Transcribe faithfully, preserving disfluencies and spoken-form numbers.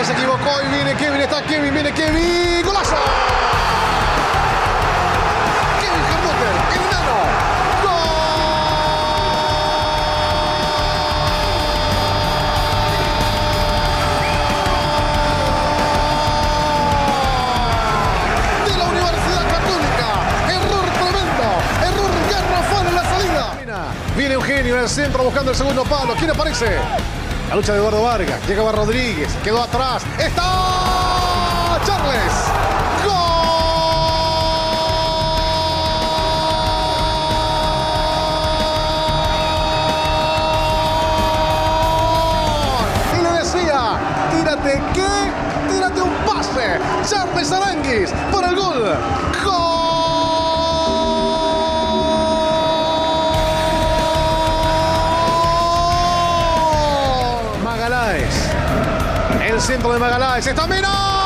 se equivocó y viene Kevin, está Kevin, viene Kevin, ¡golazo! Kevin Hermotter, el enano, ¡gol! De la Universidad Católica, error tremendo, error garrafal en la salida. Viene Eugenio en el centro buscando el segundo palo, ¿quién aparece? La lucha de Eduardo Vargas, llegaba Rodríguez, quedó atrás, ¡está Charles! ¡Gol! Y le decía, tírate qué, tírate un pase, Charles Aranguis por el gol, ¡gol! El centro de Magaláes, está Mena.